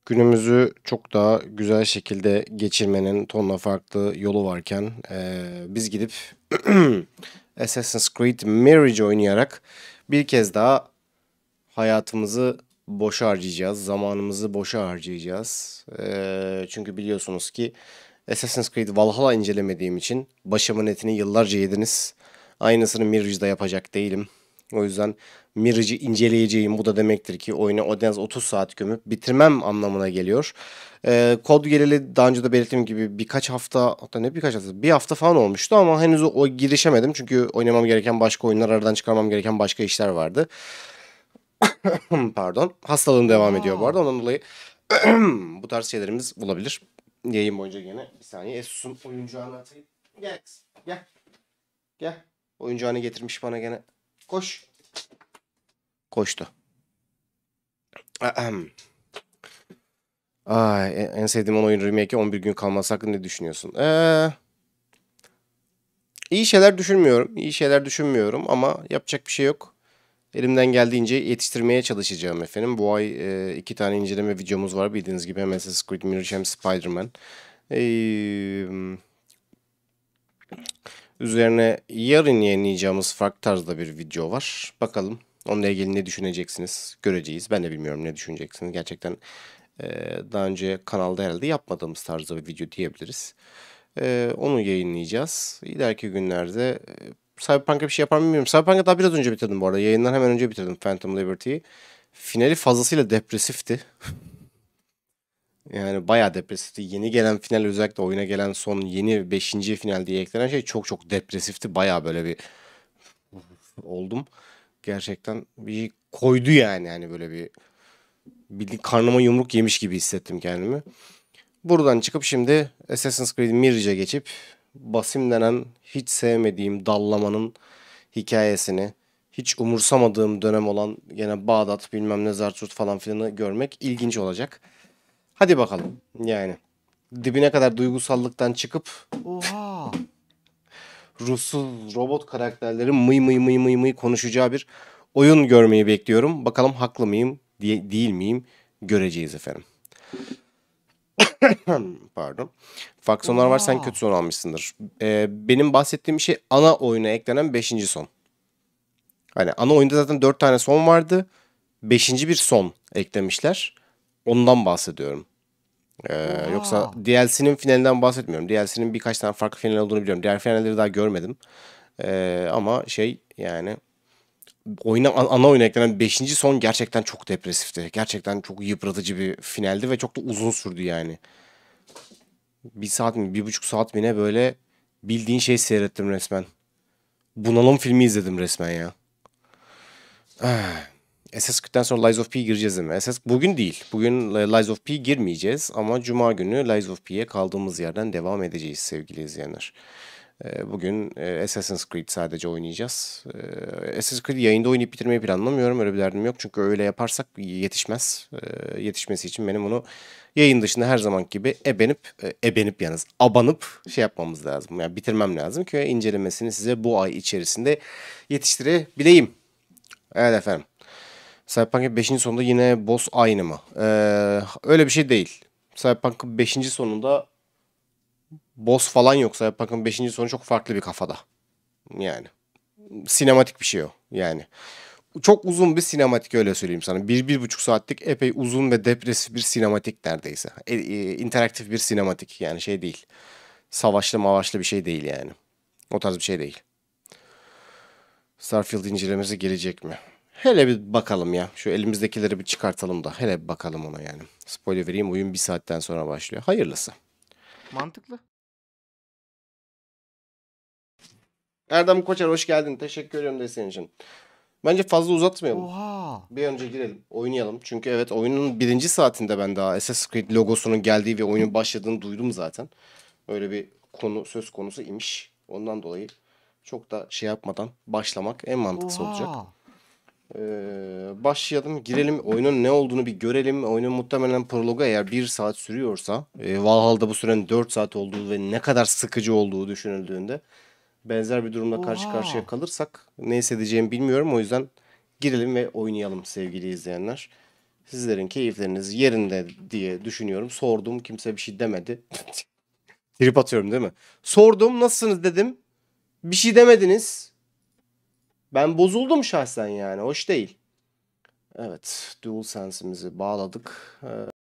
Günümüzü çok daha güzel şekilde geçirmenin tonla farklı yolu varken biz gidip Assassin's Creed Mirage oynayarak bir kez daha hayatımızı boşa harcayacağız, zamanımızı boşa harcayacağız. Çünkü biliyorsunuz ki Assassin's Creed Valhalla incelemediğim için başımın etini yıllarca yediniz. Aynısını Mirage'da yapacak değilim. O yüzden Mirage'ı inceleyeceğim. Bu da demektir ki oyuna en az 30 saat gömüp bitirmem anlamına geliyor. Kod geleli daha önce de belirttiğim gibi birkaç hafta, hatta ne birkaç hafta, bir hafta falan olmuştu ama henüz o girişemedim. Çünkü oynamam gereken başka oyunlar, aradan çıkarmam gereken başka işler vardı. Pardon. Hastalığım devam ediyor bu arada. Oha. Ondan dolayı bu tarz şeylerimiz olabilir. Yayın boyunca gene. Bir saniye. Esus'un oyuncağını atayım. Gel kız. Gel. Gel. Oyuncağını getirmiş bana gene. Koş. Koştu. Ahem. Ay, en sevdiğim oyun remake'e 11 gün kalması hakkında ne düşünüyorsun? İyi şeyler düşünmüyorum. İyi şeyler düşünmüyorum ama yapacak bir şey yok. Elimden geldiğince yetiştirmeye çalışacağım efendim. Bu ay iki tane inceleme videomuz var. Bildiğiniz gibi hem Assassin's Creed Mirage hem Spider-Man. Üzerine yarın yayınlayacağımız farklı tarzda bir video var. Bakalım onunla ilgili ne düşüneceksiniz göreceğiz. Ben de bilmiyorum ne düşüneceksiniz. Gerçekten daha önce kanalda herhalde yapmadığımız tarzda bir video diyebiliriz. Onu yayınlayacağız. İleriki günlerde Cyberpunk'a bir şey yapar mı bilmiyorum. Cyberpunk'ı daha biraz önce bitirdim bu arada. Yayından hemen önce bitirdim Phantom Liberty'yi. Finali fazlasıyla depresifti. Yani bayağı depresifti. Yeni gelen final, özellikle oyuna gelen son yeni beşinci final diye eklenen şey çok çok depresifti. Bayağı böyle bir oldum. Gerçekten bir koydu yani, hani böyle bir bildiğin karnıma yumruk yemiş gibi hissettim kendimi. Buradan çıkıp şimdi Assassin's Creed Mirage'e geçip Basim denen hiç sevmediğim dallamanın hikayesini, hiç umursamadığım dönem olan gene Bağdat bilmem ne Zartürk falan filanı görmek ilginç olacak. Hadi bakalım yani. Dibine kadar duygusallıktan çıkıp Oha. ruhsuz robot karakterlerin mıy mıy mıy mıy mıy konuşacağı bir oyun görmeyi bekliyorum. Bakalım haklı mıyım, değil miyim göreceğiz efendim. Pardon. Faksiyonlar var, sen kötü Oha. son almışsındır. Benim bahsettiğim şey ana oyuna eklenen beşinci son. Hani ana oyunda zaten 4 tane son vardı. Beşinci bir son eklemişler. Ondan bahsediyorum. Yoksa Oha. DLC'nin finalinden bahsetmiyorum. DLC'nin birkaç tane farklı final olduğunu biliyorum. Diğer finalleri daha görmedim. Ama şey yani ana oyuna eklenen beşinci son gerçekten çok depresifti. Gerçekten çok yıpratıcı bir finaldi ve çok da uzun sürdü yani. Bir saat mi, 1,5 saat mi ne, böyle bildiğin şey seyrettim resmen. Bunalım filmi izledim resmen ya. Assassin's Creed'den sonra Lies of P gireceğiz değil mi? Bugün değil. Bugün Lies of P girmeyeceğiz ama Cuma günü Lies of P'ye kaldığımız yerden devam edeceğiz sevgili izleyenler. Bugün Assassin's Creed sadece oynayacağız. Assassin's Creed yayında oynayıp bitirmeyi planlamıyorum. Öyle bir derdim yok. Çünkü öyle yaparsak yetişmez. Yetişmesi için benim onu yayın dışında her zaman gibi ebenip yalnız abanıp şey yapmamız lazım. Yani bitirmem lazım ki incelemesini size bu ay içerisinde yetiştirebileyim. Evet efendim. Cyberpunk'ın 5. sonunda yine boss aynı mı? Öyle bir şey değil. Cyberpunk'ın 5. sonunda boss falan yok. Cyberpunk'ın 5. sonu çok farklı bir kafada. Yani. Sinematik bir şey o. Yani. Çok uzun bir sinematik, öyle söyleyeyim sana. 1,5 saatlik epey uzun ve depresif bir sinematik neredeyse. İnteraktif bir sinematik, yani şey değil. Savaşlı mavaşlı bir şey değil yani. O tarz bir şey değil. Starfield incelemesi gelecek mi? Hele bir bakalım ya. Şu elimizdekileri bir çıkartalım da. Hele bir bakalım ona yani. Spoiler vereyim, oyun bir saatten sonra başlıyor. Hayırlısı. Mantıklı. Erdem Koçer, hoş geldin. Teşekkür ediyorum desteğin için. Bence fazla uzatmayalım. Oha. Bir önce girelim. Oynayalım. Çünkü evet, oyunun birinci saatinde ben daha Assassin's Creed logosunun geldiği ve oyunun başladığını duydum zaten. Öyle bir konu söz konusu imiş. Ondan dolayı çok da şey yapmadan başlamak en mantıklısı olacak. Oha. Başlayalım, girelim, oyunun ne olduğunu bir görelim. Oyunun muhtemelen prologu eğer 1 saat sürüyorsa, Valhalla'da bu sürenin 4 saat olduğu ve ne kadar sıkıcı olduğu düşünüldüğünde benzer bir durumla karşı karşıya Oha. kalırsak ne hissedeceğimi bilmiyorum. O yüzden girelim ve oynayalım sevgili izleyenler. Sizlerin keyifleriniz yerinde diye düşünüyorum. Sordum, kimse bir şey demedi. Trip atıyorum değil mi? Sordum, nasılsınız dedim. Bir şey demediniz. Ben bozuldum şahsen yani. Hoş değil. Evet, DualSense'imizi bağladık.